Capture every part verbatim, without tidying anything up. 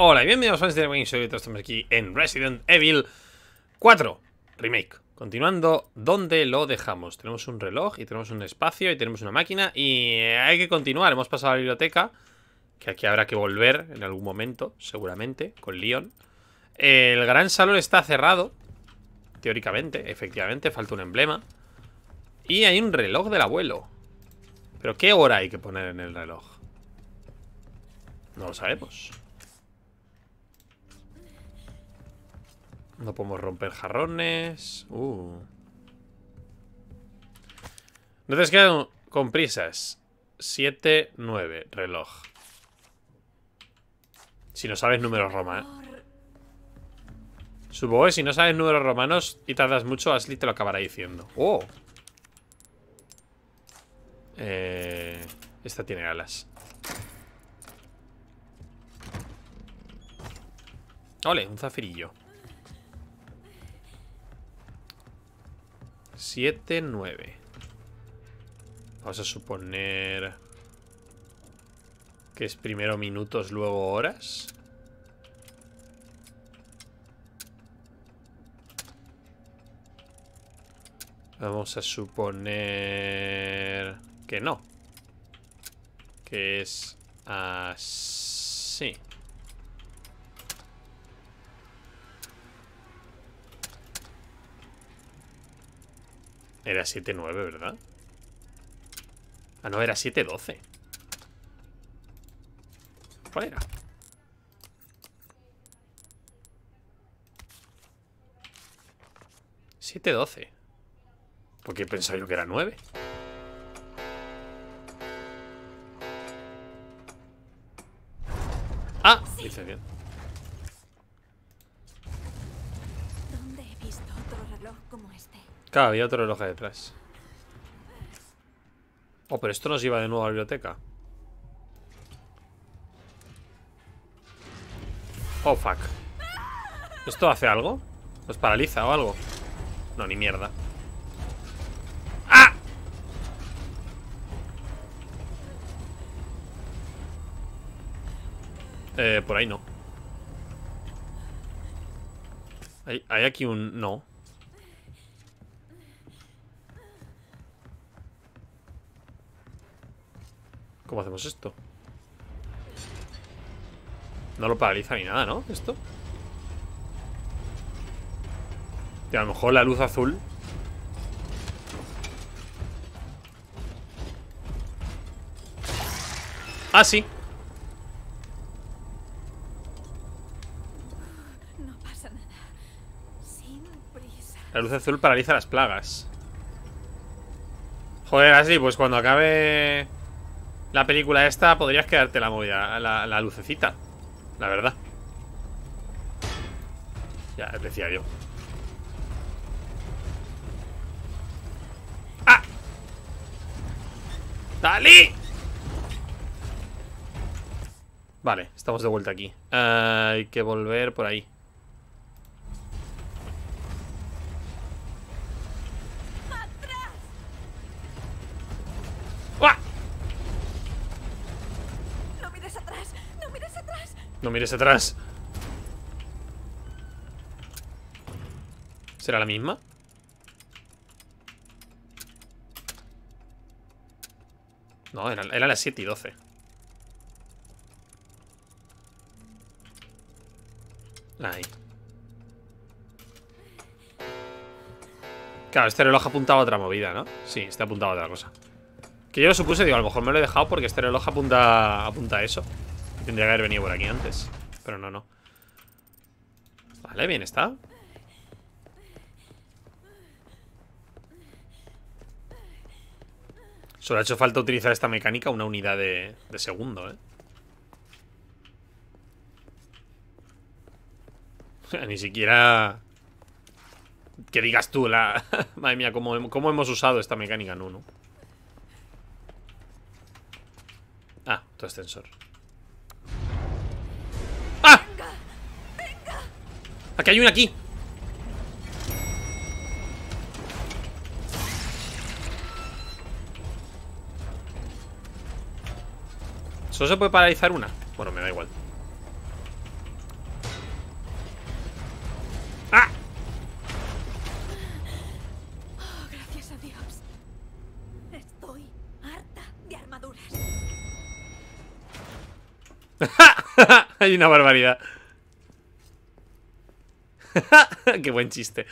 Hola y bienvenidos a este Game Show. Estamos aquí en Resident Evil cuatro Remake. Continuando donde lo dejamos. Tenemos un reloj y tenemos un espacio y tenemos una máquina y hay que continuar. Hemos pasado a la biblioteca, que aquí habrá que volver en algún momento, seguramente, con Leon. El gran salón está cerrado, teóricamente, efectivamente, falta un emblema. Y hay un reloj del abuelo. ¿Pero qué hora hay que poner en el reloj? No lo sabemos. No podemos romper jarrones. Uh. No te has quedado con prisas. siete, nueve, reloj. Si no sabes números romanos. Supongo que si no sabes números romanos y tardas mucho, Ashley te lo acabará diciendo. Oh. Eh, esta tiene alas. Ole, un zafirillo. siete, nueve. Vamos a suponer que es primero minutos, luego horas. Vamos a suponer que no. Que es así. Era siete nueve, ¿verdad? Ah, no, era siete doce. ¿Cuál era? siete doce. ¿Por qué pensaba yo que era nueve? Ah, dice bien. ¿Dónde he visto otro reloj como este? Claro, había otro reloj detrás. Oh, pero esto nos lleva de nuevo a la biblioteca. Oh, fuck. ¿Esto hace algo? ¿Nos paraliza o algo? No, ni mierda. ¡Ah! Eh, por ahí no. Hay, hay aquí un... no. ¿Cómo hacemos esto? No lo paraliza ni nada, ¿no? Esto. Y a lo mejor la luz azul. Ah, sí. No pasa nada. Sin prisa. La luz azul paraliza las plagas. Joder, así, pues cuando acabe la película esta, podrías quedarte la movida, la, la lucecita. La verdad. Ya, decía yo. ¡Ah! ¡Dale! Vale, estamos de vuelta aquí. uh, Hay que volver por ahí. ¡Uah! No mires atrás. No mires atrás. No mires atrás. ¿Será la misma? No, era, era las siete y doce. Ahí. Claro, este reloj apuntaba a otra movida, ¿no? Sí, este apuntaba a otra cosa. Que yo lo supuse, digo, a lo mejor me lo he dejado porque este reloj apunta, apunta a eso. Tendría que haber venido por aquí antes. Pero no, no. Vale, bien está. Solo ha hecho falta utilizar esta mecánica una unidad de, de segundo, ¿eh? Ni siquiera... que digas tú la... Madre mía, ¿cómo, cómo hemos usado esta mecánica? No, no. Ah, tu ascensor. ¡Ah! Aquí hay una aquí. ¿Solo se puede paralizar una? Bueno, me da igual. Hay una barbaridad. Qué buen chiste.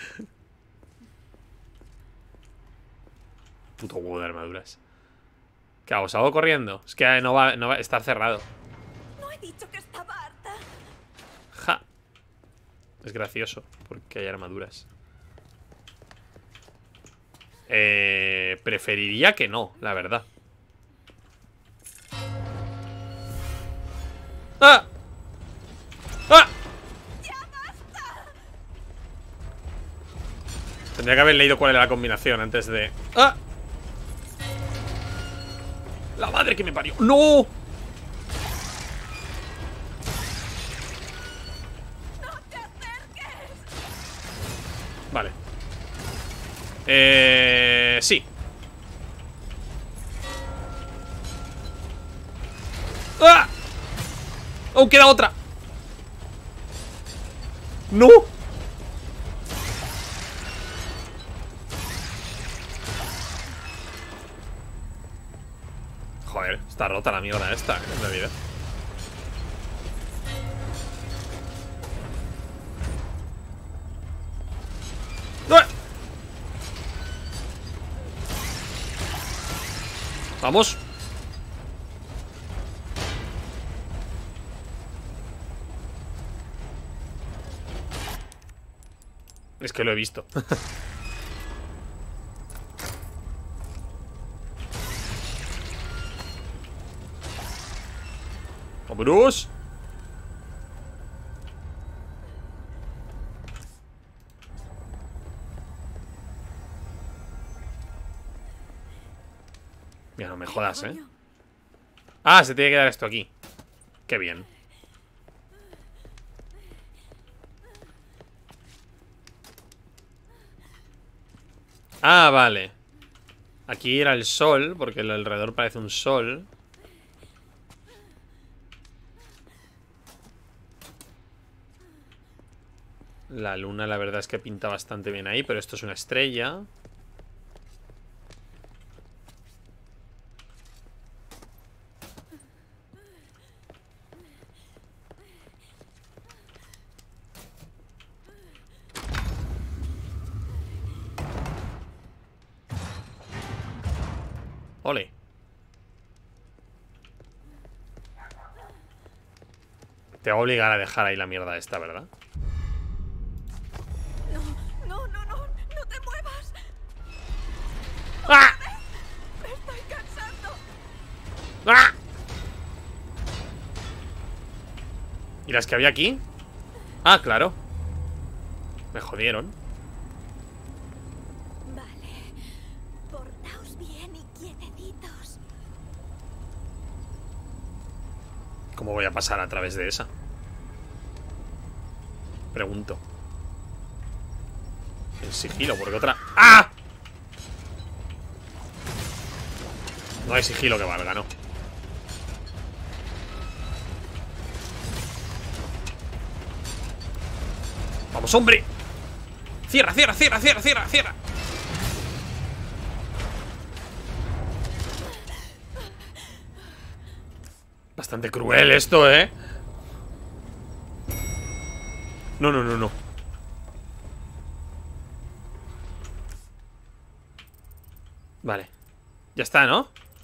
Puto huevo de armaduras. ¿Qué hago? ¿Salgo corriendo? Es que no va, no va a estar cerrado. No he dicho que estaba harta. Ja. Es gracioso porque hay armaduras. Eh, preferiría que no, la verdad. ¡Ah! ¡Ah! Tendría que haber leído cuál era la combinación antes de... ¡Ah! ¡La madre que me parió! ¡No! Vale. Eh... Sí. ¡Ah! ¡Oh, queda otra! ¡No! Joder, está rota la mierda esta, ¿eh? En realidad. ¡Ah! Vamos. Es que lo he visto. ¡Vámonos! Mira, no me jodas, ¿eh? Ah, se tiene que dar esto aquí. Qué bien. Ah, vale. Aquí era el sol, porque el alrededor parece un sol. La luna la verdad es que pinta bastante bien ahí, pero esto es una estrella. Ole. Te va a obligar a dejar ahí la mierda esta, ¿verdad? No, no, no, no, no te muevas. ¡Ah! Me estoy cansando. ¡Ah! ¿Y las que había aquí? Ah, claro. Me jodieron. Vale. Portaos bien y quietecitos. ¿Cómo voy a pasar a través de esa? Pregunto. En sigilo, porque otra... ¡Ah! No hay sigilo que valga, ¿no? ¡Vamos, hombre! ¡Cierra, cierra, cierra, cierra, cierra, cierra! Bastante cruel esto, ¿eh? No, no, no, no. Vale. Ya está, ¿no?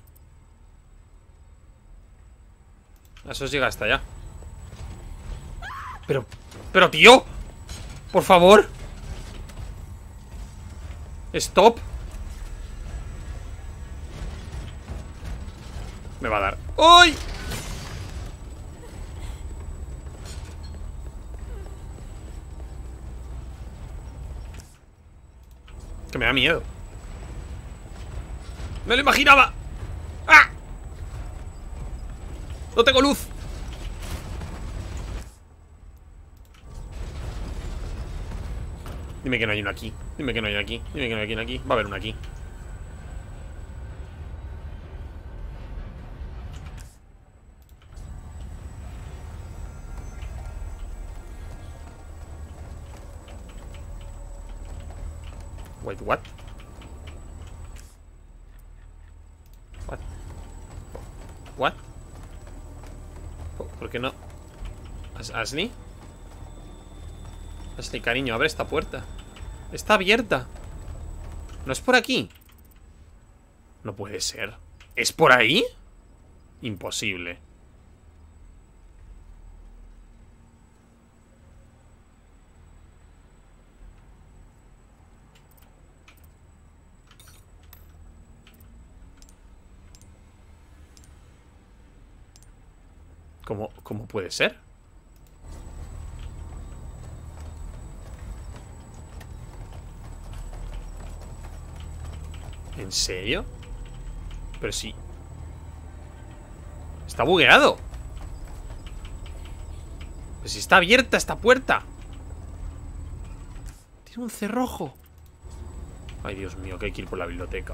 Eso llega hasta allá. Pero... Pero, tío. Por favor. Stop. Me va a dar. ¡Uy! Que me da miedo. ¡Me lo imaginaba! ¡Ah! ¡No tengo luz! Dime que no hay uno aquí. Dime que no hay uno aquí. Dime que no hay uno aquí. Va a haber uno aquí. Wait, what? What? What? ¿Por qué no? ¿As- ¿Ashley? Ashley, cariño, abre esta puerta. Está abierta. ¿No es por aquí? No puede ser. ¿Es por ahí? Imposible. ¿Cómo, cómo puede ser? ¿En serio? Pero sí. Está bugueado. Pero si está abierta esta puerta. Tiene un cerrojo. Ay, Dios mío, que hay que ir por la biblioteca.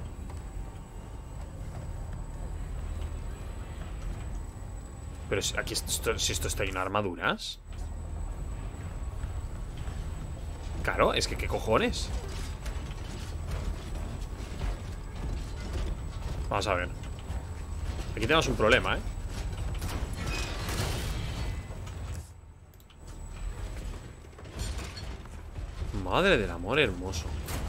Pero si aquí esto, si esto está lleno de armaduras. Claro, es que qué cojones. Vamos a ver. Aquí tenemos un problema, ¿eh? Madre del amor hermoso.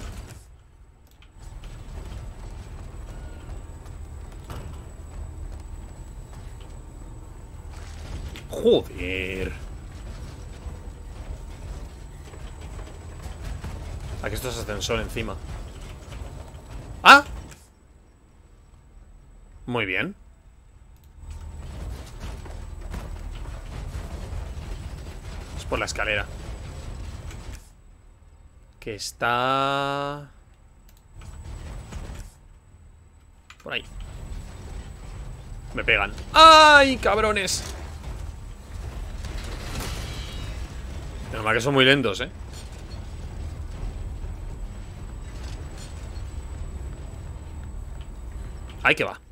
Joder. Aquí esto es ascensor encima. ¡Ah! Muy bien. Es por la escalera. Que está... por ahí. Me pegan. ¡Ay, cabrones! Menos mal que son muy lentos, ¿eh? Ahí que va.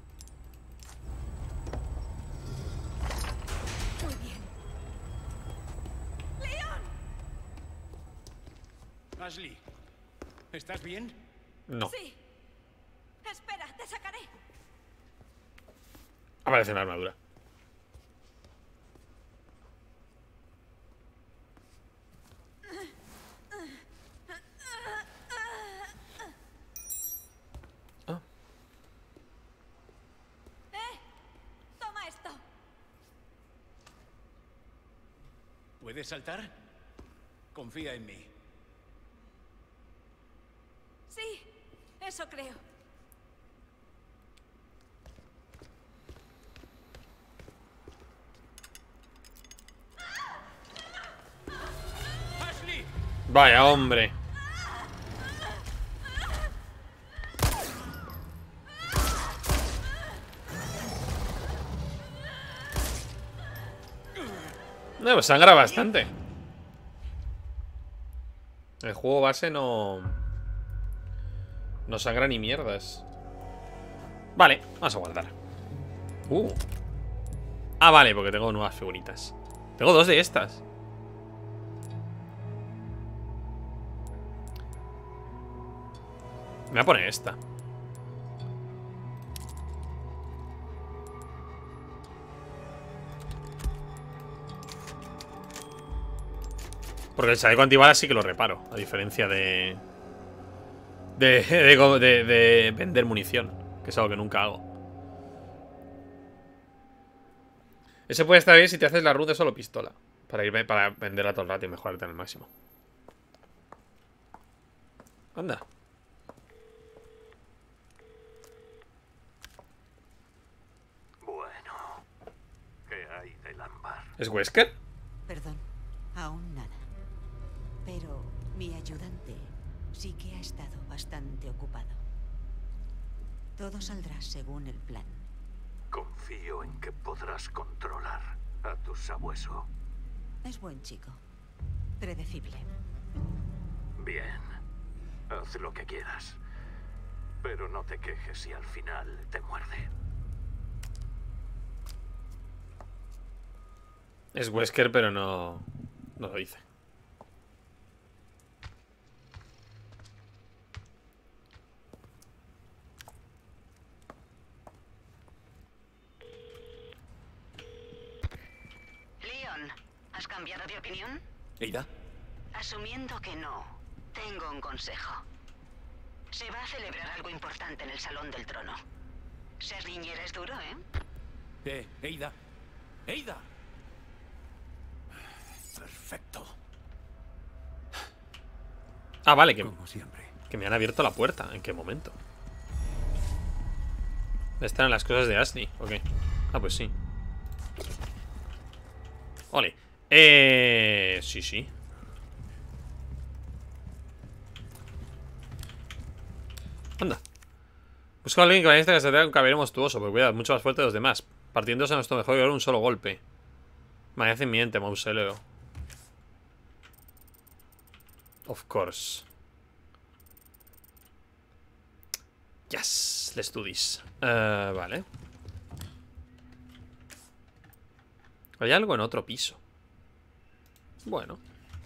Muy bien. ¡Leon! Ashley, ¿estás bien? No. Sí. Espera, te sacaré. Aparece una armadura. Ah. ¿Eh? Toma esto. ¿Puedes saltar? Confía en mí. Sí, eso creo. ¡Ashley! Vaya, hombre. No, pues sangra bastante. El juego base no... no sangra ni mierdas. Vale, vamos a guardar. Uh. Ah, vale, porque tengo nuevas figuritas. Tengo dos de estas. Me voy a poner esta. Porque el chaleco antibalas sí que lo reparo. A diferencia de... De, de, de, de vender munición. Que es algo que nunca hago. Ese puede estar bien si te haces la run de solo pistola. Para ir para venderla todo el rato y mejorarte en el máximo. Anda. Bueno, ¿qué hay del ámbar? ¿Es Wesker? Perdón, aún nada. Pero mi ayudante sí que ha estado bastante ocupado. Todo saldrá según el plan. Confío en que podrás controlar a tu sabueso. Es buen chico. Predecible. Bien, haz lo que quieras. Pero no te quejes si al final te muerde. Es Wesker, pero no... no lo dice. John. ¿Has cambiado de opinión? ¿Eida? Asumiendo que no, tengo un consejo. Se va a celebrar algo importante en el Salón del Trono. Ser niñera es duro, ¿eh? Eh, Eida. ¡Eida! Perfecto. Ah, vale, que, Como siempre. que me han abierto la puerta. ¿En qué momento? Están las cosas de Ashley. Ok. Ah, pues sí. Ole. Eh... Sí, sí. Anda. Busca a alguien que vaya a esta casetera con cabello monstruoso, pero cuidado, mucho más fuerte de los demás. Partiéndose a nuestro mejor y un solo golpe. Mañana miente, mausoleo. Of course. Yes, let's do this. Uh, vale. Hay algo en otro piso. Bueno.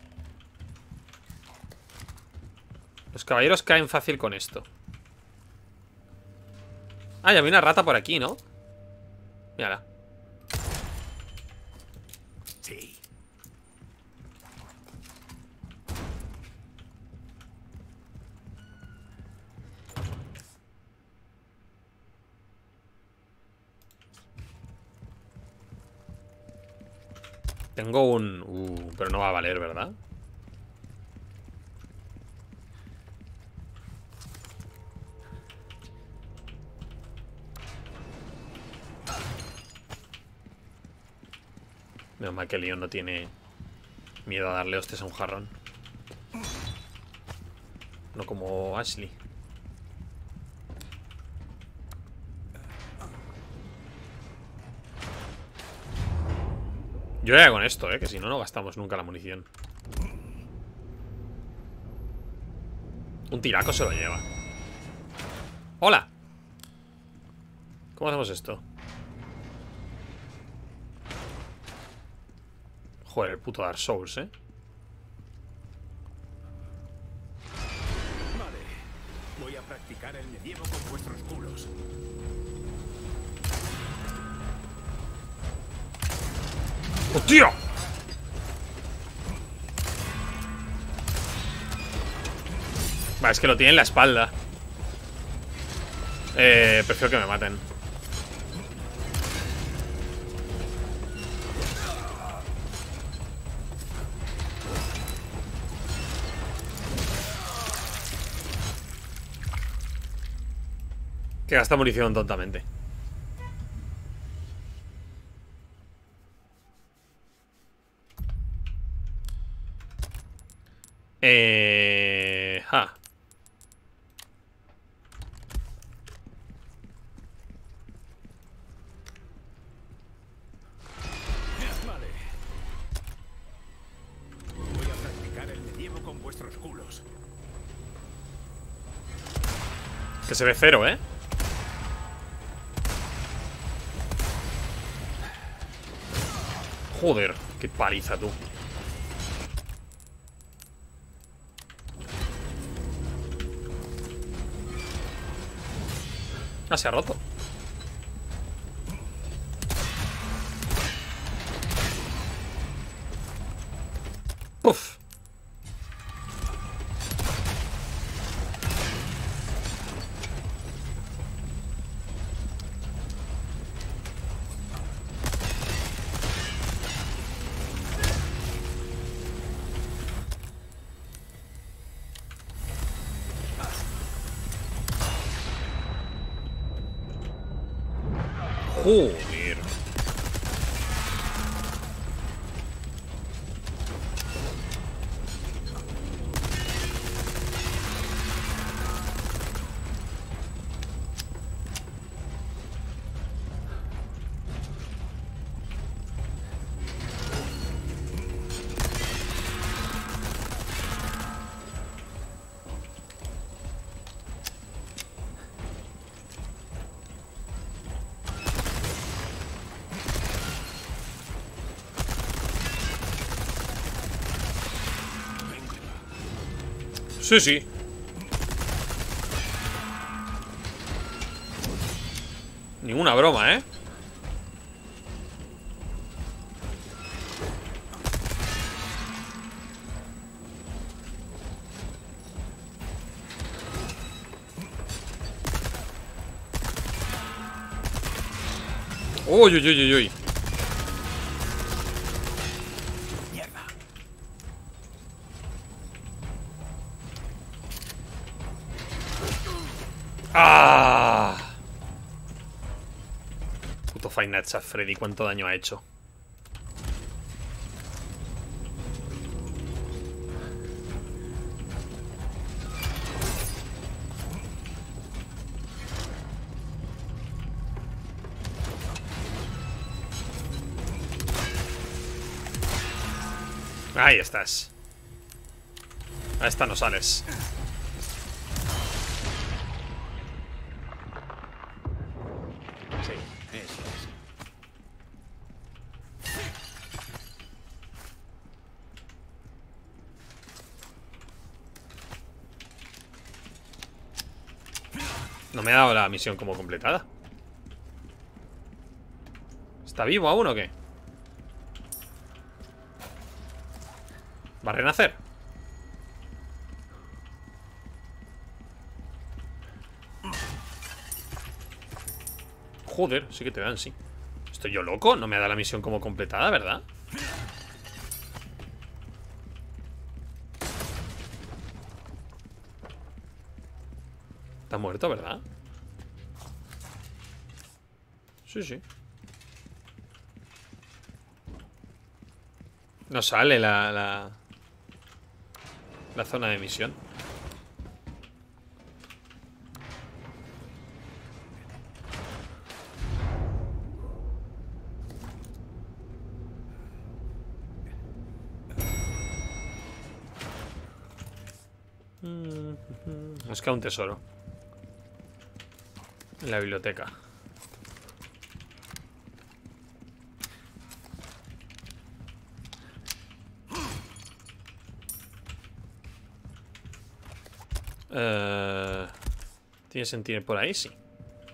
Los caballeros caen fácil con esto. Ah, ya había una rata por aquí, ¿no? Mírala. Sí. Tengo un... Uh, pero no va a valer, ¿verdad? Menos mal que Leon no tiene miedo a darle hostias a un jarrón. No como Ashley. Yo ya con esto, eh, que si no, no gastamos nunca la munición. Un tiraco se lo lleva. ¡Hola! ¿Cómo hacemos esto? Joder, el puto Dark Souls, eh. Vale. Voy a practicar el medievo con vuestros culos. ¡Hostia! Vale, es que lo tiene en la espalda. Eh, prefiero que me maten. Que gasta munición tontamente. Eh... Ja. Vale. Voy a practicar el medievo con vuestros culos. Que se ve cero, ¿eh? Joder, qué paliza, tú. Ah, se ha roto. Puf. Joder. Sí, sí. Ninguna broma, ¿eh? Uy, uy, uy, uy, uy. Mierda. ¡Ah! Puto Five Nights at Freddy, cuánto daño ha hecho. Ahí estás. A esta no sales. Sí, eso es. No me ha dado la misión como completada. ¿Está vivo aún o qué? ¿Va a renacer? Joder, sí que te dan, sí. ¿Estoy yo loco? No me ha dado la misión como completada, ¿verdad? Está muerto, ¿verdad? Sí, sí. No sale la... La, la zona de misión. Nos queda un tesoro en la biblioteca. Uh, ¿Tiene sentido por ahí? Sí.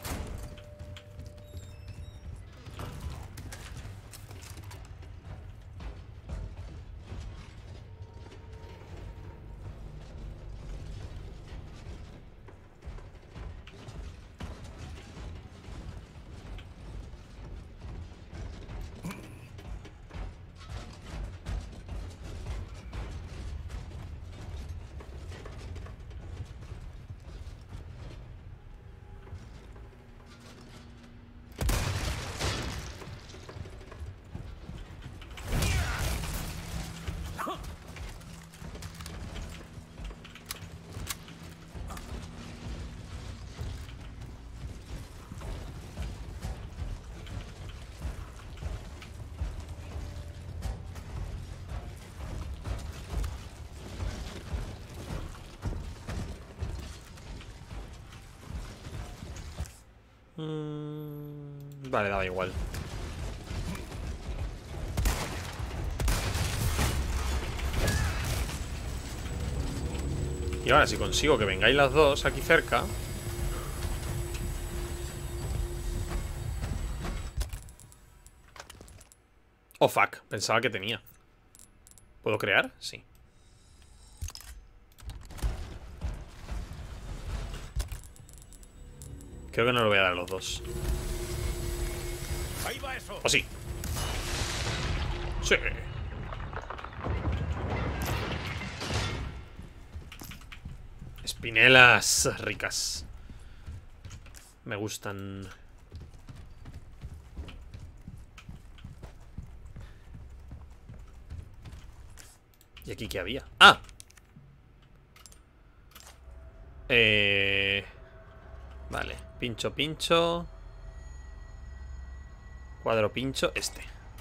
Mm, vale, daba igual. Y ahora si consigo que vengáis las dos aquí cerca. Oh, fuck, pensaba que tenía. ¿Puedo crear? Sí. Creo que no lo voy a dar a los dos. Ahí va eso. ¿O sí? Sí. Espinelas ricas. Me gustan. ¿Y aquí qué había? ¡Ah! Eh... Vale, pincho, pincho. Cuadro, pincho, este.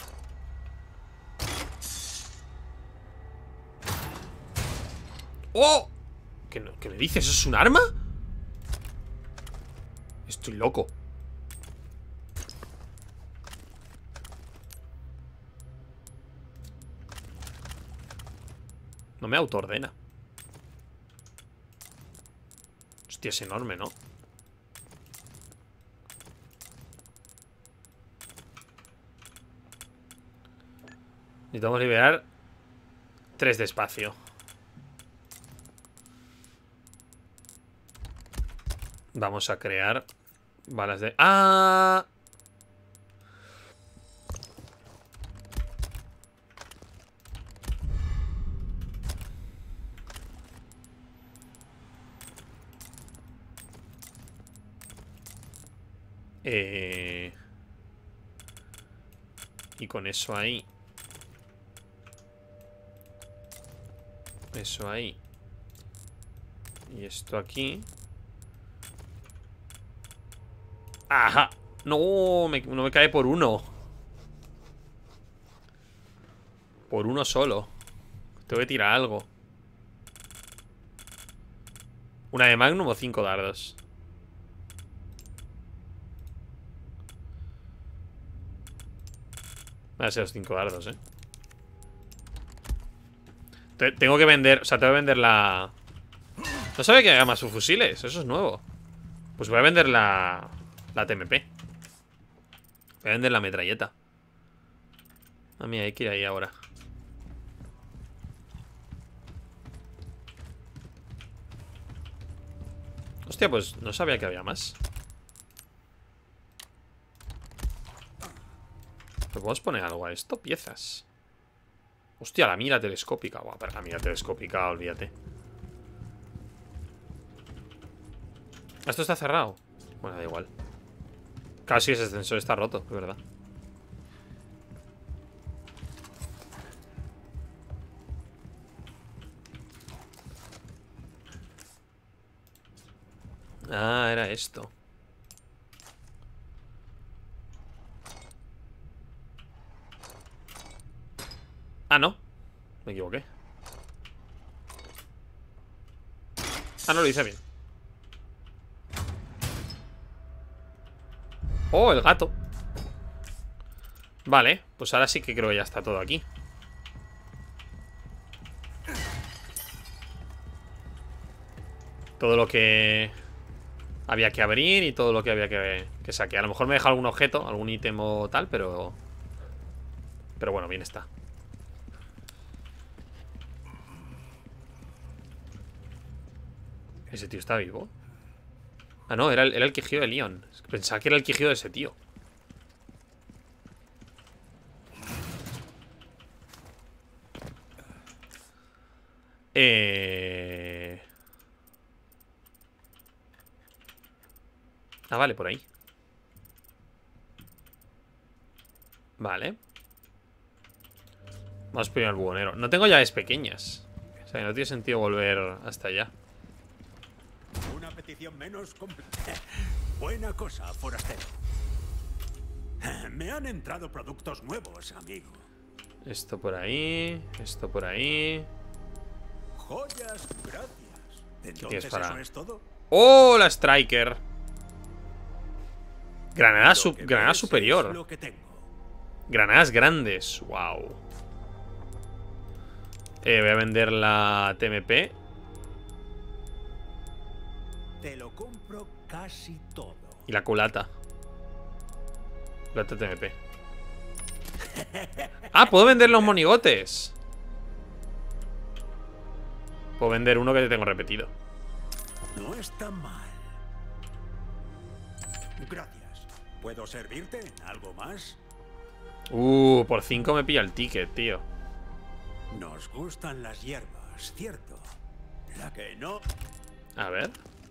¡Oh! ¿Qué, no- qué me dices? ¿Eso es un arma? Estoy loco. No me autoordena. Hostia, es enorme, ¿no? Necesitamos liberar tres de espacio. Vamos a crear balas de... ¡Ah! Eh... Y con eso ahí. Eso ahí. Y esto aquí. ¡Ajá! No, me, no me cae por uno. Por uno solo. Tengo que tirar algo. Una de Magnum o cinco dardos. Van a ser los cinco dardos, eh. Te, tengo que vender. O sea, tengo que vender la. No sabía que haga más sus fusiles. Eso es nuevo. Pues voy a vender la. La T M P. Voy a vender la metralleta. Ah, mira, hay que ir ahí ahora. Hostia, pues no sabía que había más. ¿Le podemos poner algo a esto? Piezas. Hostia, la mira telescópica. Guau, pero la mira telescópica, olvídate. Esto está cerrado. Bueno, da igual. Casi ese ascensor está roto, es verdad. Ah, era esto. Ah, no. Me equivoqué. Ah, no, lo hice bien. Oh, el gato. Vale, pues ahora sí que creo que ya está todo aquí. Todo lo que había que abrir y todo lo que había que, que saquear. A lo mejor me deja algún objeto, algún ítem o tal, pero... Pero bueno, bien está. ¿Ese tío está vivo? Ah, no, era el, era el quejido de Leon. Pensaba que era el quejido de ese tío. Eh... Ah, vale, por ahí. Vale. Vamos primero al buhonero. No tengo llaves pequeñas. O sea, no tiene sentido volver hasta allá. Una petición menos completa. Buena cosa, forastero. Me han entrado productos nuevos, amigo. Esto por ahí. Esto por ahí. Joyas, gracias. tienes Entonces, para- ¿eso es todo? ¡Oh, la Striker! Granada, Lo su- que granada ves superior. es lo que tengo. Granadas grandes. Wow. Eh, voy a vender la T M P. Te lo compro casi todo. Y la culata. Culata T M P. Ah, puedo vender los monigotes. Puedo vender uno que te tengo repetido. No está mal. Gracias. ¿Puedo servirte? ¿Algo más? Uh, por cinco me pilla el ticket, tío. Nos gustan las hierbas, ¿cierto? La que no... A ver.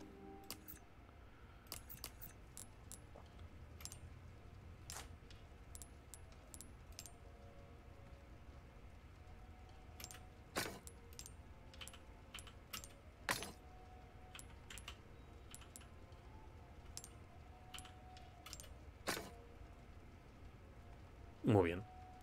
Muy bien.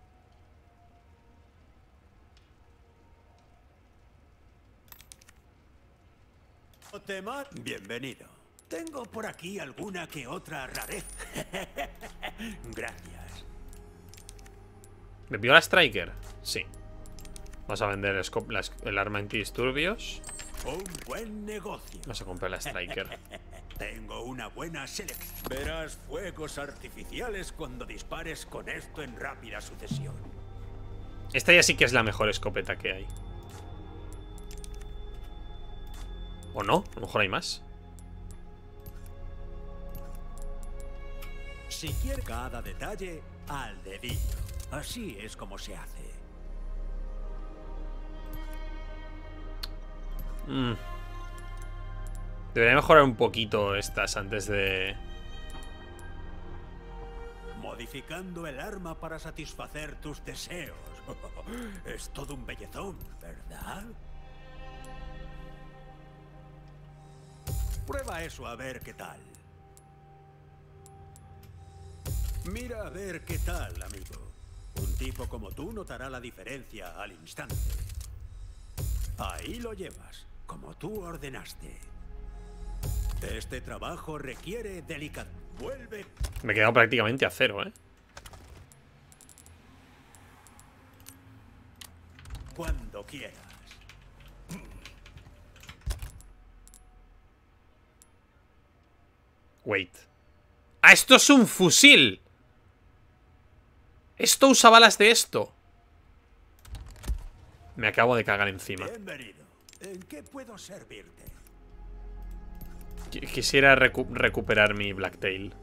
Tema, bienvenido. Tengo por aquí alguna que otra rareza. Gracias. ¿Me pidió la Striker? Sí. Vamos a vender el, scope- la es- el arma antidisturbios. Un buen negocio. Vamos a comprar la Striker. Tengo una buena selección. Verás fuegos artificiales cuando dispares con esto en rápida sucesión. Esta ya sí que es la mejor escopeta que hay. ¿O no? A lo mejor hay más. Si quieres cada detalle, al dedillo. Así es como se hace. Mm. Debería mejorar un poquito estas antes de... Modificando el arma para satisfacer tus deseos. Es todo un bellezón, ¿verdad? Prueba eso a ver qué tal. Mira a ver qué tal, amigo. Un tipo como tú notará la diferencia al instante. Ahí lo llevas, como tú ordenaste. Este trabajo requiere delicadeza. Vuelve. Me he quedado prácticamente a cero, ¿eh? Cuando quieras. Wait. ¡Ah, esto es un fusil! Esto usa balas de esto. Me acabo de cagar encima. Bienvenido. ¿En qué puedo servirte? Qu- Quisiera recu- recuperar mi Blacktail.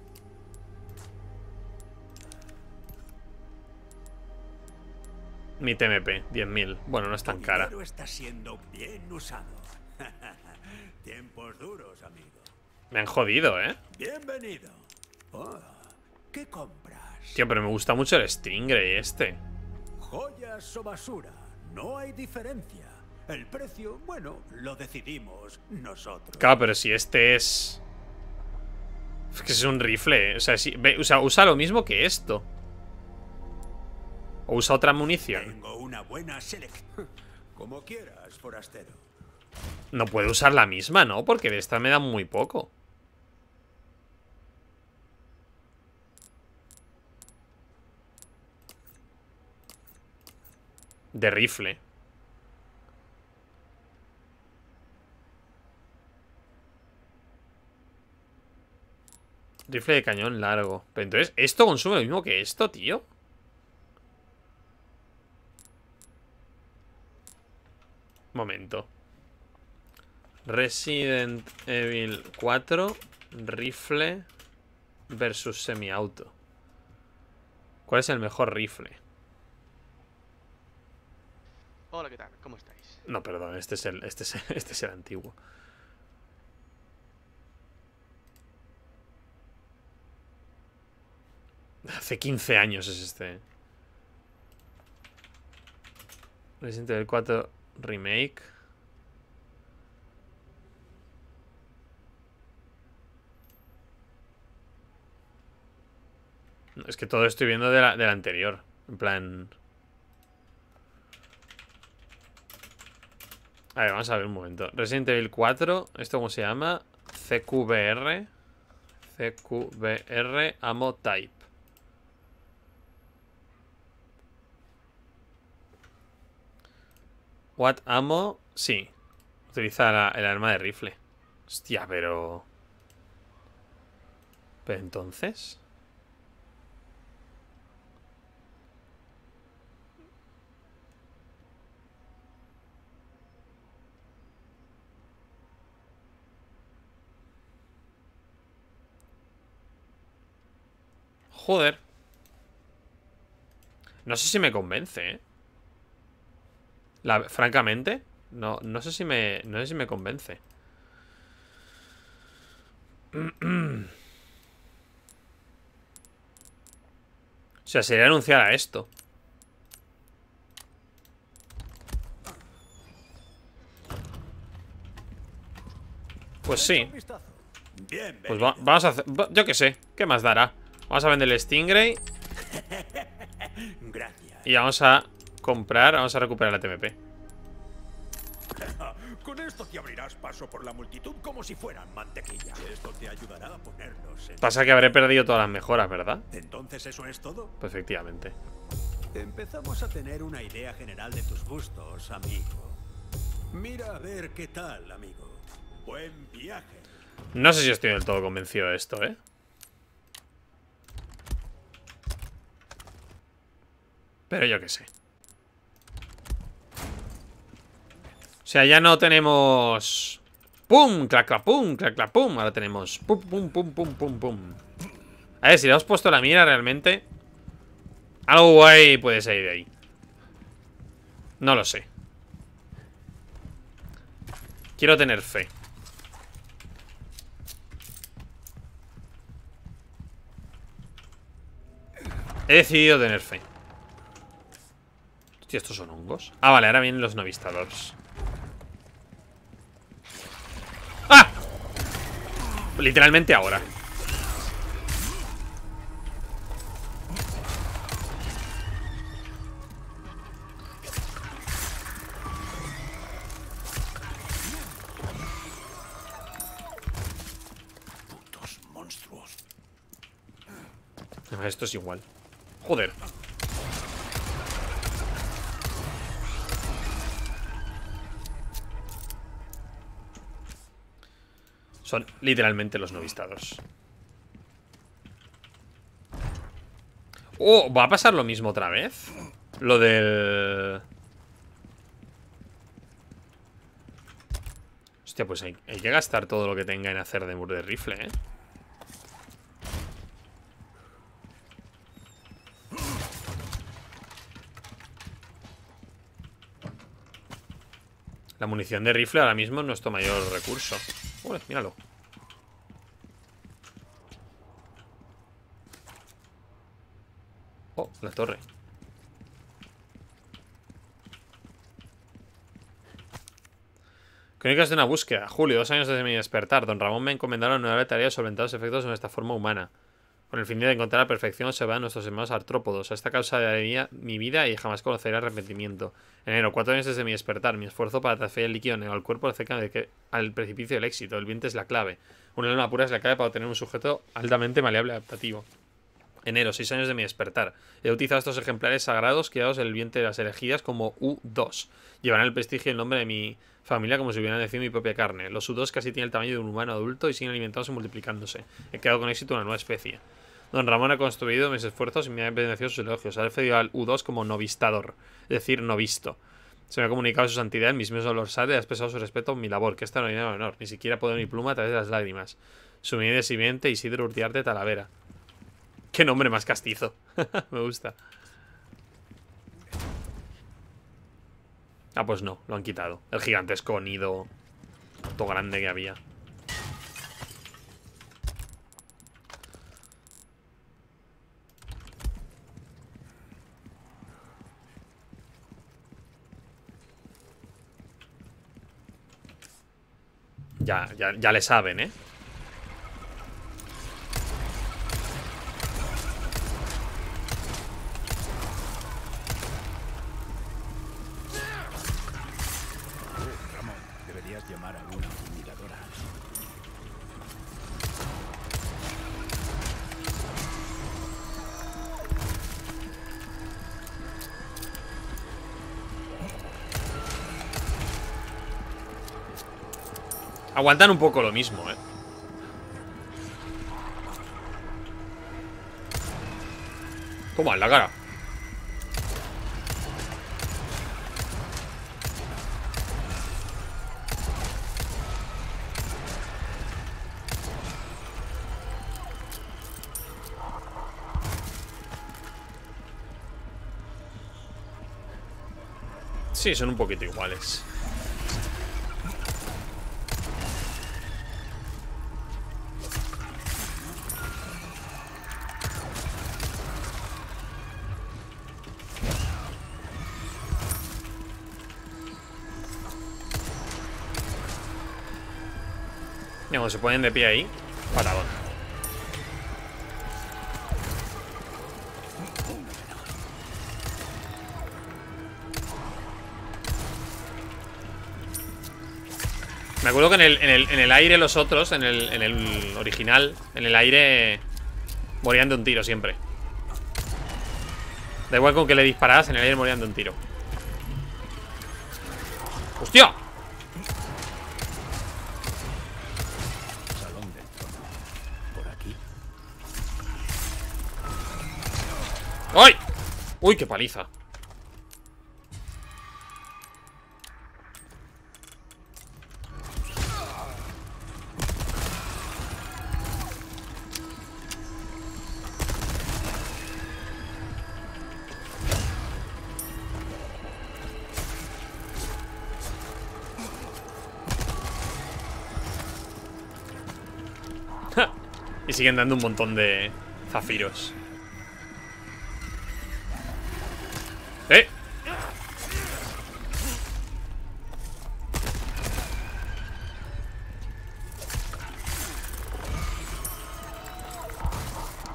Mi T M P, diez mil. Bueno, no es tan Tu cara. dinero está siendo bien usado. Tiempos duros, amigo. Me han jodido, ¿eh? Bienvenido. Oh, ¿qué compras? Tío, pero me gusta mucho el Stingray este. ¿Joyas o basura? No hay diferencia. El precio, bueno, lo decidimos nosotros. Claro, pero si este es... Es que es un rifle, ¿eh? O sea, si... ve, o sea, usa lo mismo que esto. O usa otra munición. Tengo una buena selección. Como quieras, forastero. No puede usar la misma, ¿no? Porque de esta me da muy poco. De rifle. Rifle de cañón largo. Pero entonces, ¿esto consume lo mismo que esto, tío? Momento. Resident Evil cuatro rifle versus semiauto. ¿Cuál es el mejor rifle? Hola, ¿qué tal? ¿Cómo estáis? No, perdón, este es el, este es, este es el antiguo. Hace quince años es este. Resident Evil cuatro Remake. No, es que todo estoy viendo de la, de la anterior. En plan... A ver, vamos a ver un momento. Resident Evil cuatro, ¿esto cómo se llama? C Q B R. C Q B R Ammo Type. What Ammo? Sí. Utiliza la- el arma de rifle. Hostia, pero... Pero entonces... Joder. No sé si me convence, ¿eh? La, francamente, no, no sé si me. No sé si me convence. O sea, sería anunciar a esto. Pues sí. Un vistazo. Bienvenido. Pues va- vamos a hacer. va- Yo qué sé. ¿Qué más dará? Vamos a vender el Stingray. Gracias. Y vamos a comprar. Vamos a recuperar la T M P. Con esto te abrirás paso por la multitud como si fueran mantequilla. Esto te ayudará a ponerlos en... Pasa que habré perdido todas las mejoras, ¿verdad? Entonces, ¿eso es todo? Pues efectivamente. Empezamos a tener una idea general de tus gustos, amigo. Mira a ver qué tal, amigo. Buen viaje. No sé si estoy del todo convencido de esto, ¿eh? Pero yo qué sé. O sea, ya no tenemos... ¡Pum! ¡Clac, clac, pum! ¡Clac, clac, pum! Ahora tenemos... ¡Pum, pum, pum, pum, pum, pum! A ver, si le hemos puesto la mira realmente... Algo guay puede salir de ahí. No lo sé. Quiero tener fe. He decidido tener fe. Hostia, ¿estos son hongos? Ah, vale, ahora vienen los novistadores. ¡Ah! Literalmente ahora. Putos monstruos. Ah, esto es igual. Joder. Son literalmente los novistados. Oh, ¿va a pasar lo mismo otra vez? Lo del... Hostia, pues hay, hay que gastar todo lo que tenga en hacer de muro de rifle, ¿eh? La munición de rifle ahora mismo es nuestro mayor recurso. Uy, míralo. Oh, la torre. Crónicas de una búsqueda. Julio, dos años desde mi despertar. Don Ramón me encomendaron una nueva tarea de solventar los efectos de nuestra forma humana, con el fin de encontrar la perfección observada en nuestros hermanos artrópodos. A esta causa daría mi vida y jamás conoceré arrepentimiento. Enero, cuatro años desde mi despertar. Mi esfuerzo para transferir el líquido negro al cuerpo acerca de que al precipicio del éxito. El vientre es la clave. Una alma pura es la clave para obtener un sujeto altamente maleable y adaptativo. Enero, seis años de mi despertar. He utilizado estos ejemplares sagrados criados en el vientre de las herejías como U dos. Llevarán el prestigio y el nombre de mi familia como si hubieran decidido mi propia carne. Los U dos casi tienen el tamaño de un humano adulto y siguen alimentándose y multiplicándose. He creado con éxito una nueva especie. Don Ramón ha construido mis esfuerzos y me ha bendecido sus elogios. Ha referido al U dos como novistador, es decir, novisto. Se me ha comunicado su santidad, el mismísimo Lorsal, y ha expresado su respeto en mi labor, que es extraordinario honor. Ni siquiera puedo ver mi pluma a través de las lágrimas. Su de simiente Isidro Urtiarte Talavera. Qué nombre más castizo. Me gusta. Ah, pues no, lo han quitado. El gigantesco nido todo grande que había. Ya, ya, ya le saben, ¿eh? Ramón, deberías llamar a una fumigadora. Aguantan un poco lo mismo, ¿eh? Toma, en la cara. Sí, son un poquito iguales. Mira, cuando se ponen de pie ahí, paradón. Me acuerdo que en el, en el, en el aire los otros, en el, en el original, en el aire morían de un tiro siempre. Da igual con que le disparas, en el aire morían de un tiro. ¡Hostia! Salón del trono. Por aquí. ¡Ay! ¡Uy, qué paliza! Y siguen dando un montón de zafiros.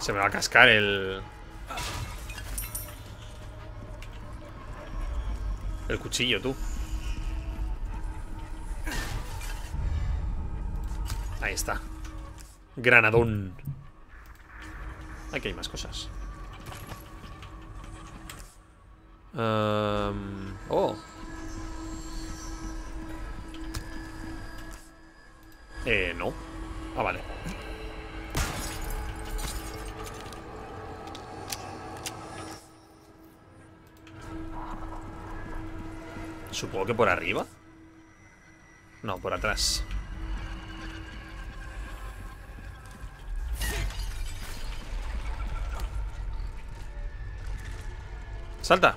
Se me va a cascar el... El cuchillo, tú. Ahí está. Granadón. Aquí hay más cosas. Um, oh. Eh, no. Ah, vale. Supongo que por arriba. No, por atrás. Salta.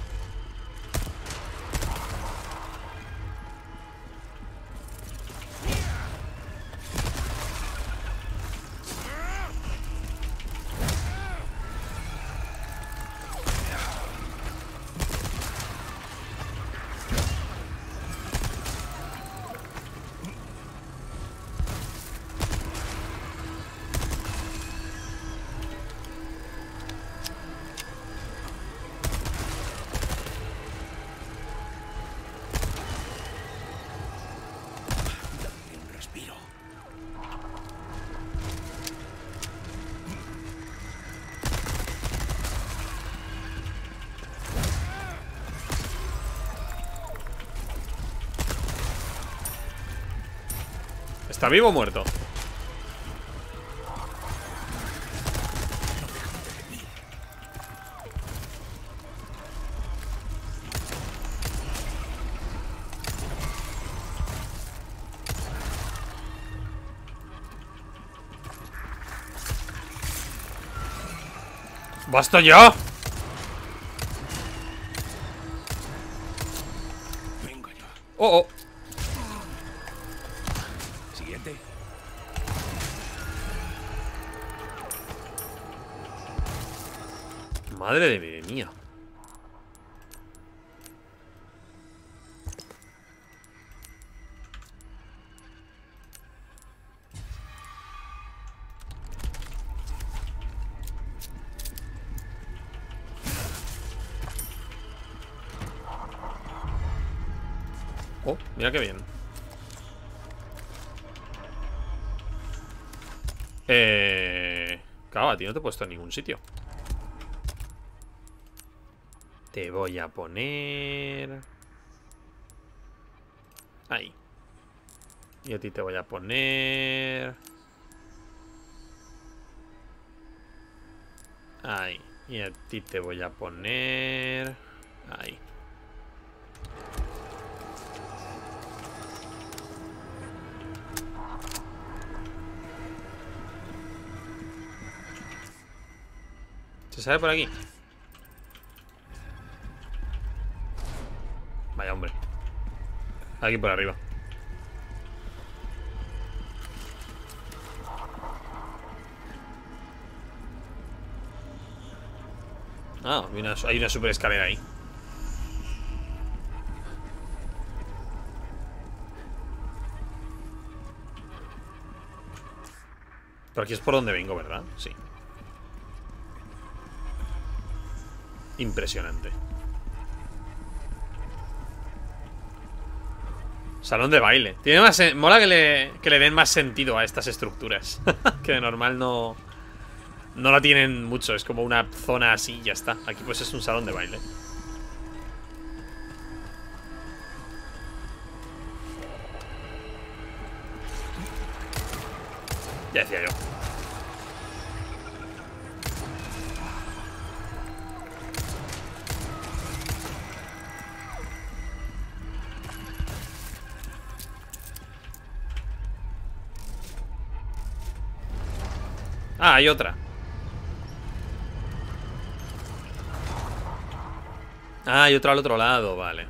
¿Está vivo o muerto? ¡Basta ya! Venga ya. ¡Oh, oh! Siguiente. Madre de mía. Oh, mira qué bien. Eh... Claro, a ti no te he puesto en ningún sitio. Te voy a poner... Ahí. Y a ti te voy a poner... Ahí. Y a ti te voy a poner... Ahí. ¿Se sale por aquí? Vaya hombre. Aquí por arriba. Ah, hay una, hay una super escalera ahí. Pero aquí es por donde vengo, ¿verdad? Sí. Impresionante. Salón de baile. Tiene más, mola que le, que le den más sentido a estas estructuras. Que de normal no No la tienen mucho. Es como una zona así y ya está. Aquí pues es un salón de baile. Ya decía yo. Ah, hay otra. Ah, hay otra al otro lado, vale.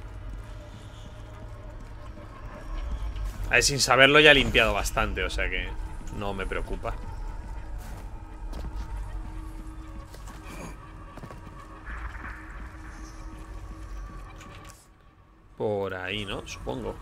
A ver, sin saberlo ya he limpiado bastante, o sea que no me preocupa. Por ahí, ¿no? Supongo.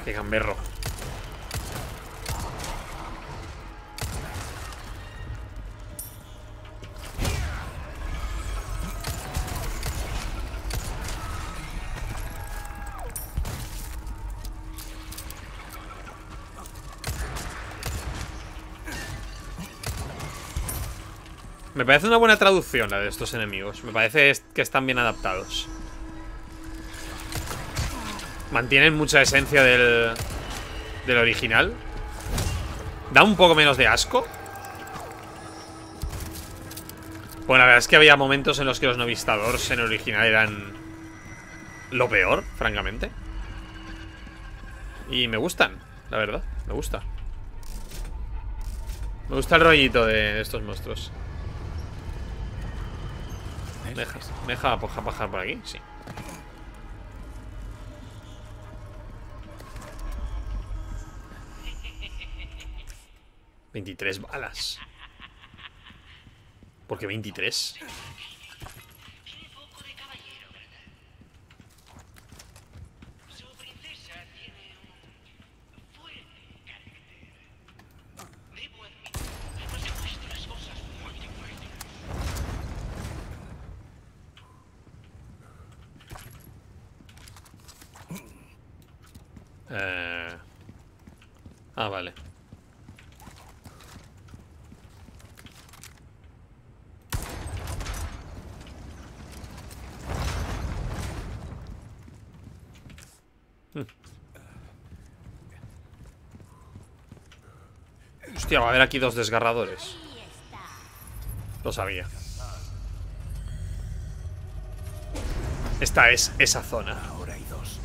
Qué gamberro. Me parece una buena traducción la de estos enemigos. Me parece que están bien adaptados. Mantienen mucha esencia del, del original. Da un poco menos de asco. Bueno, la verdad es que había momentos en los que los Novistadors en el original eran lo peor, francamente. Y me gustan, la verdad, me gusta. Me gusta el rollito de estos monstruos. ¿Me deja, ¿me deja bajar por aquí? Sí. veintitrés balas. ¿Por qué veintitrés? Eh... Ah, vale. Hostia, va a haber aquí dos desgarradores. Lo sabía. Esta es esa zona. Ahora hay dos.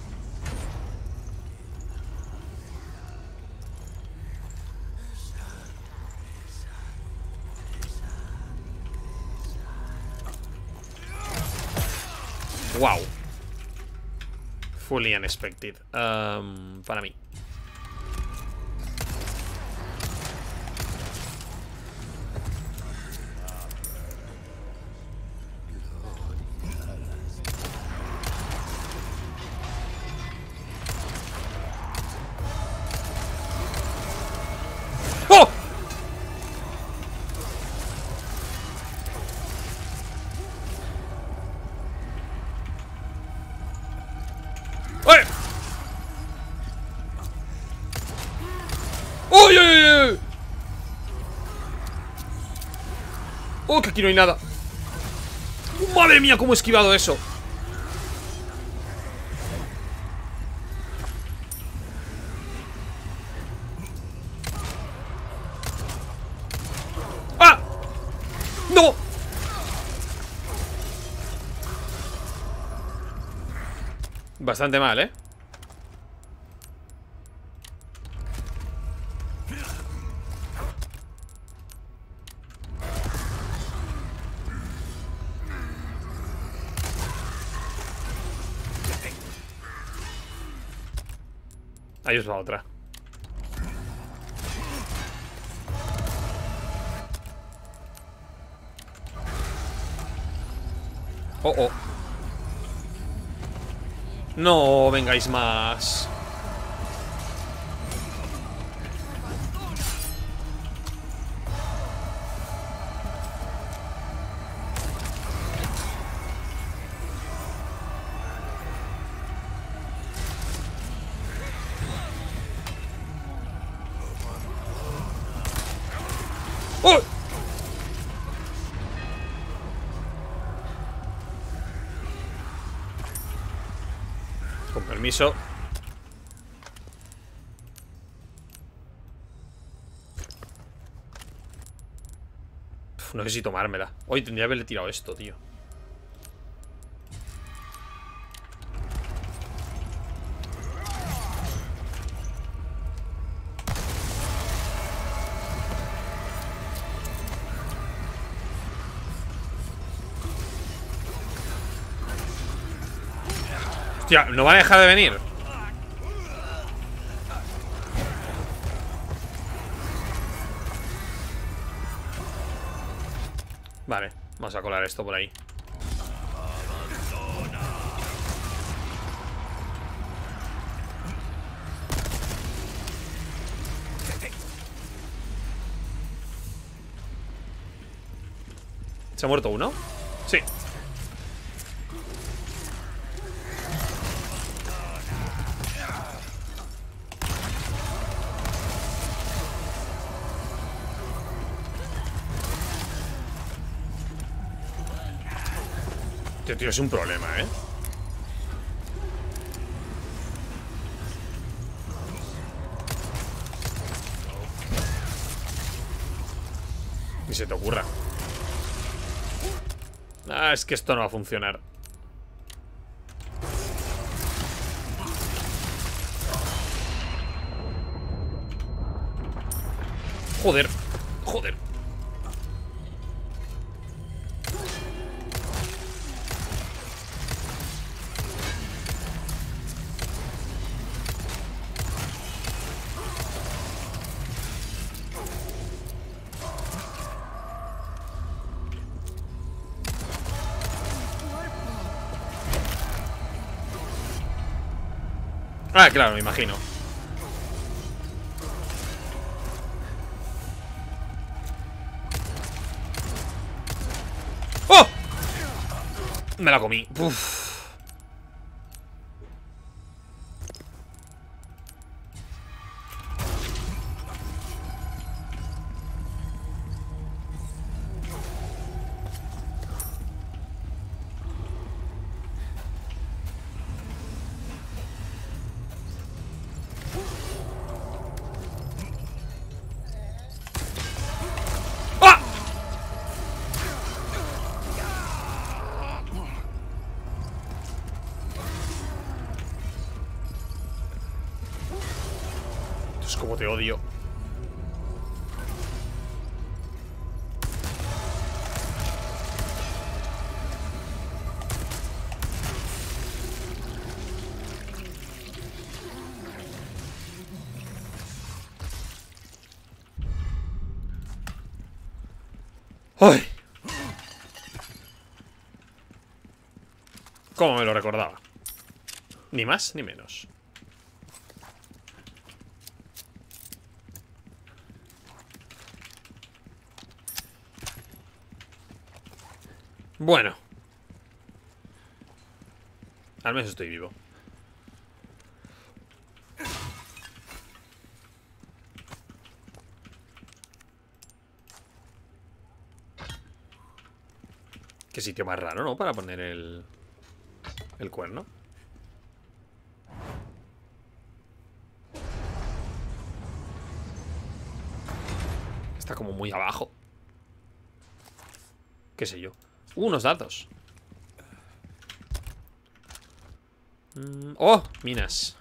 Wow. Fully unexpected. Um, para mí. ¡Oh! ¡Eh! ¡Uy, uy, uy! ¡Oh, que aquí no hay nada! ¡Madre mía, cómo he esquivado eso! ¡Ah! ¡No! Bastante mal, ¿eh? Ahí os va otra. Oh, oh. No vengáis más. ¡Oh! Con permiso. Uf, no sé si tomármela. Hoy tendría que haberle tirado esto, tío. Hostia, ¿no van a dejar de venir? Vale, vamos a colar esto por ahí. ¿Se ha muerto uno? Sí. Tío, tío, es un problema, ¿eh? Ni se te ocurra. Ah, es que esto no va a funcionar. Joder, joder. Ah, claro, me imagino. ¡Oh! Me la comí. Uf. Como te odio. ¡Ay! Como me lo recordaba. Ni más ni menos. Bueno. Al menos estoy vivo. Qué sitio más raro, ¿no? Para poner el... el cuerno. Está como muy abajo. Qué sé yo. Uh, unos datos. mm, ¡Oh! Minas.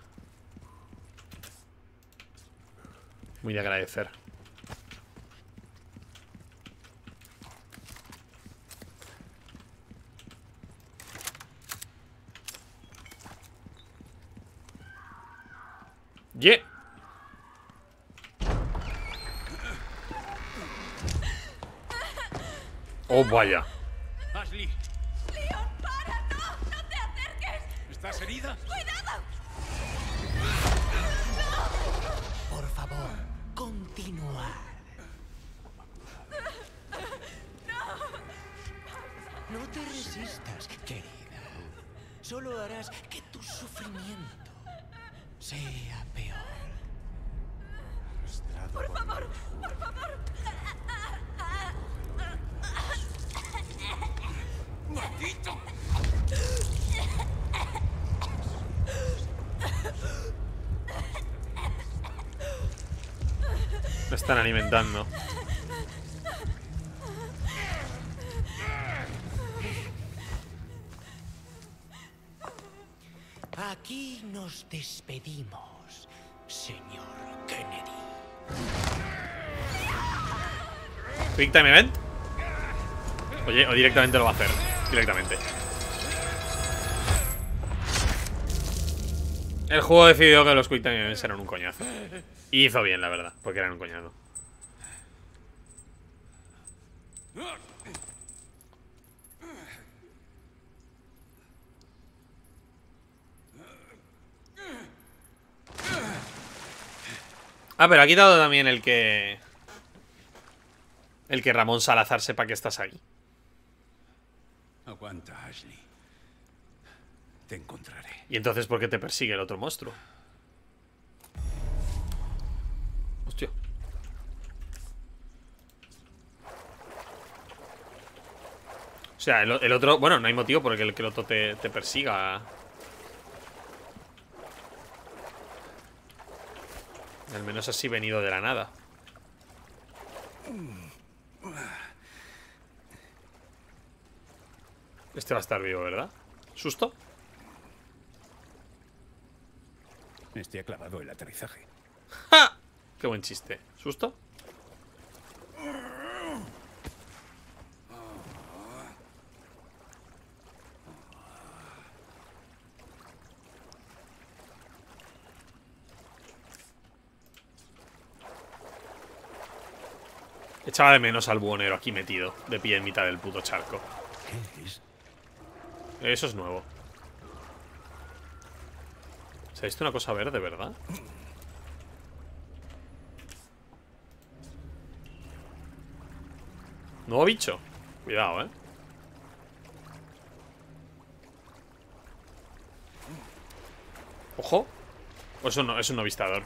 Muy de agradecer. ¡Yeah! ¡Oh, vaya! Ashley, ¡Leon, para! ¡No! ¡No te acerques! ¿estás herida? ¡Cuidado! Por favor, continuad. No te resistas, querida. Solo harás que tu sufrimiento sea peor. ¡Por favor! ¡Por favor! ¡Maldito! Me están alimentando. Aquí nos despedimos, señor Kennedy. Quick Time Event. Oye, o directamente lo va a hacer. Directamente. El juego decidió que los Quick Time Events eran un coñazo. Y hizo bien, la verdad, porque eran un coñazo. Ah, pero ha quitado también el que... El que Ramón Salazar sepa que estás ahí. Aguanta, Ashley. Te encontraré. ¿Y entonces por qué te persigue el otro monstruo? Hostia. O sea, el, el otro... Bueno, no hay motivo por el que el, que el otro te, te persiga. Al menos así venido de la nada. Este va a estar vivo, ¿verdad? ¿Susto? Este ha clavado el aterrizaje. ¡Ja! Qué buen chiste. ¿Susto? Echaba de menos al buhonero aquí metido, de pie en mitad del puto charco. ¿Qué es? Eso es nuevo. ¿Se ha visto una cosa verde, verdad? Nuevo bicho. Cuidado, eh. Ojo. O eso no, es un novistador.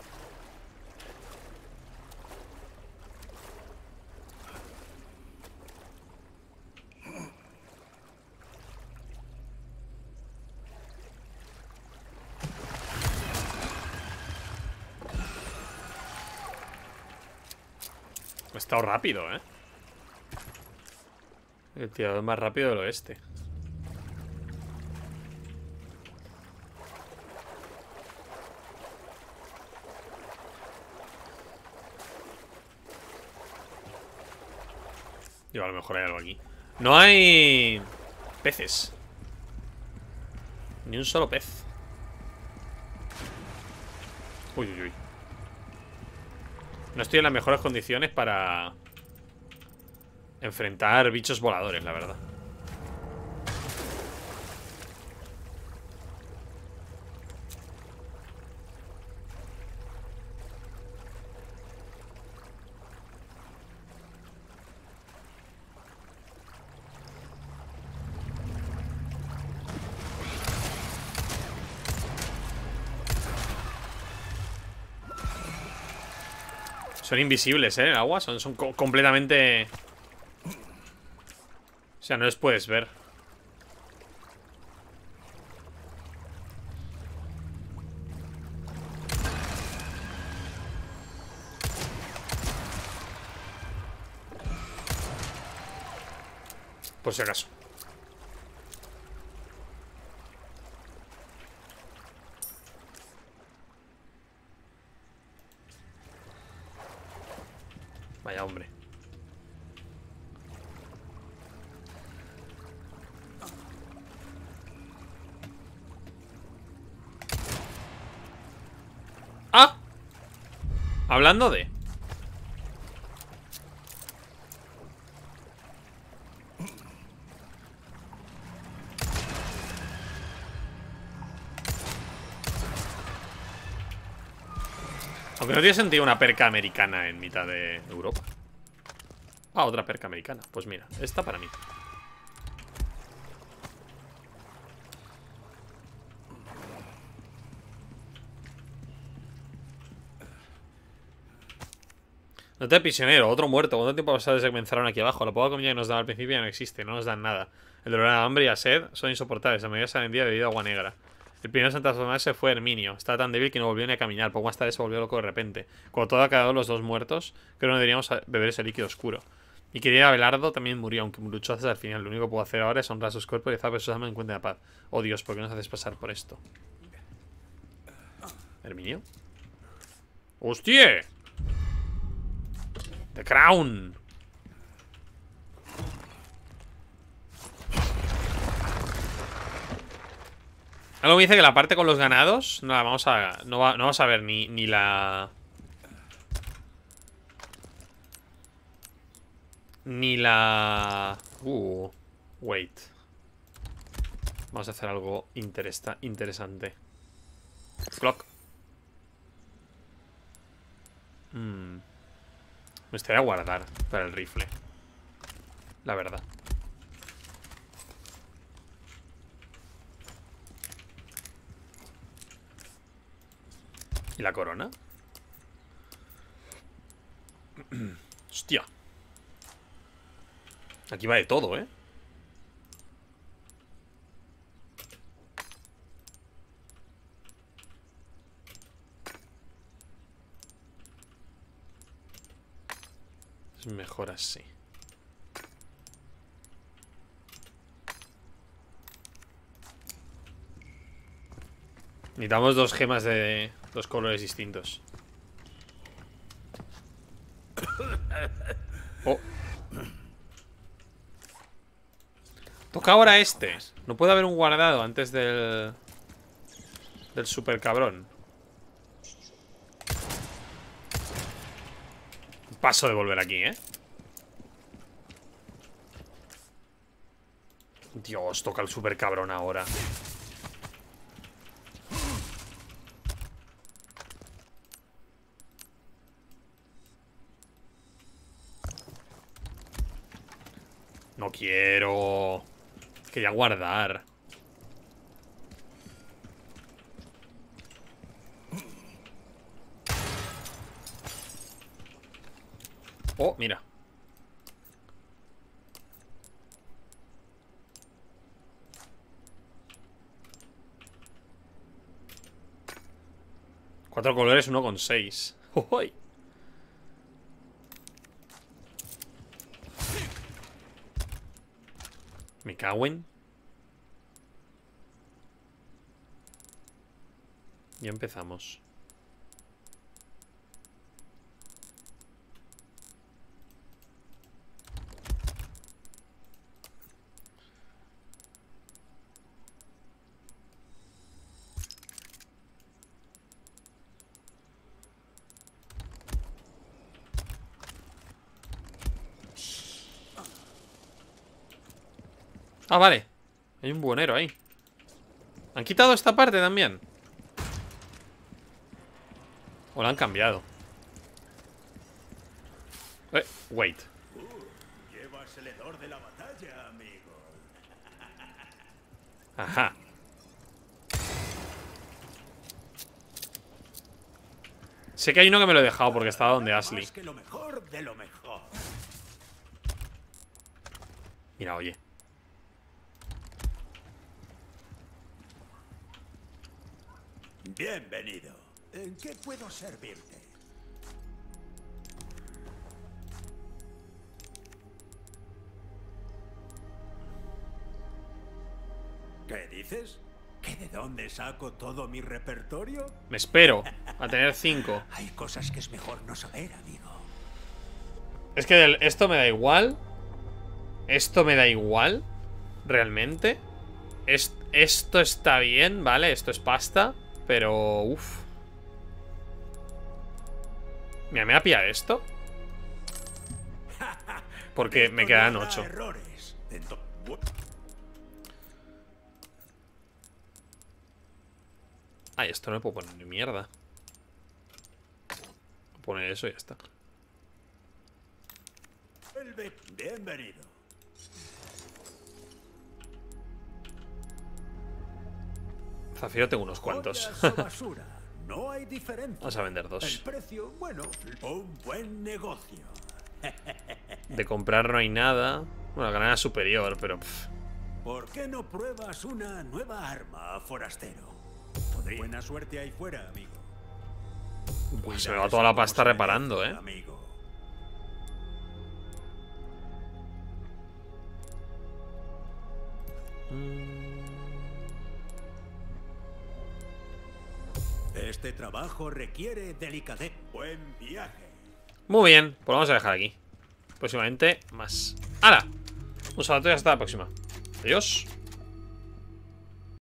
Ha estado rápido, eh. El tirador más rápido del oeste. Yo a lo mejor hay algo aquí. No hay peces. Ni un solo pez. Uy, uy, uy. No estoy en las mejores condiciones para enfrentar bichos voladores, la verdad. Son invisibles, ¿eh? En el agua. Son, son co completamente... O sea, no les puedes ver. Por si acaso. Vaya hombre. Ah. Hablando de... Aunque no tiene sentido una perca americana en mitad de Europa. Ah, otra perca americana. Pues mira, esta para mí. Nota de prisionero, otro muerto. ¿Cuánto tiempo pasado desde que comenzaron aquí abajo? La poca comida que nos daban al principio ya no existe, no nos dan nada. El dolor, la hambre y la sed son insoportables. La mayoría se han vendido debido a agua negra. El primero en transformarse fue Herminio. Estaba tan débil que no volvió ni a caminar. Poco más tarde se volvió loco de repente. Cuando todo ha quedado los dos muertos, creo que no deberíamos beber ese líquido oscuro. Mi querida Abelardo también murió, aunque luchó hasta el final. Lo único que puedo hacer ahora es honrar sus cuerpos y hacer que sus almas encuentren la paz. Oh Dios, ¿por qué nos haces pasar por esto? ¿Herminio? ¡Hostia! The Crown. Algo me dice que la parte con los ganados no la vamos a. No, va, no vamos a ver ni, ni la. Ni la. Uh. Wait. Vamos a hacer algo interesta, interesante. Clock. Hmm. Me estaría a guardar para el rifle. La verdad. ¿Y la corona? Hostia. Aquí va de todo, ¿eh? Es mejor así. Necesitamos dos gemas de dos colores distintos. Oh. Toca ahora este. No puede haber un guardado antes del... del super cabrón. Paso de volver aquí, ¿eh? Dios, toca el super cabrón ahora. No quiero. Quería guardar. Oh, mira. Cuatro colores, uno con seis. ¡Uy! Me cago en. Ya empezamos. Ah, vale. Hay un buhonero ahí. ¿Han quitado esta parte también? ¿O la han cambiado? Eh, wait. Uh, llevas el hedor de la batalla, amigo. Ajá. Sé que hay uno que me lo he dejado porque estaba donde Ashley. Más que lo mejor de lo mejor. Mira, oye. Bienvenido. ¿En qué puedo servirte? ¿Qué dices? ¿Que de dónde saco todo mi repertorio? Me espero a tener cinco. Hay cosas que es mejor no saber, amigo. Es que del- esto me da igual. Esto me da igual. Realmente. Es- esto está bien, ¿vale? Esto es pasta. Pero, uff. Mira, me voy a pillar esto. Porque me Esto quedan no da ocho. errores. Ento- Ay, esto no me puedo poner ni mierda. Voy a poner eso y ya está. Vuelve. Bienvenido. Zafiro tengo unos cuantos. Joyas o basura. No hay diferencia. Vamos a vender El dos. precio, bueno, un buen negocio. De comprar no hay nada. Bueno, granada superior, pero... pff. ¿Por qué no pruebas una nueva arma, forastero? Podría- Buena suerte ahí fuera, amigo. Pues se Cuida me va eso toda la como pasta se reparando, merece, ¿eh? amigo. Este trabajo requiere delicadez. Buen viaje. Muy bien, pues lo vamos a dejar aquí. Próximamente más. ¡Hala! Un saludo y hasta la próxima. Adiós.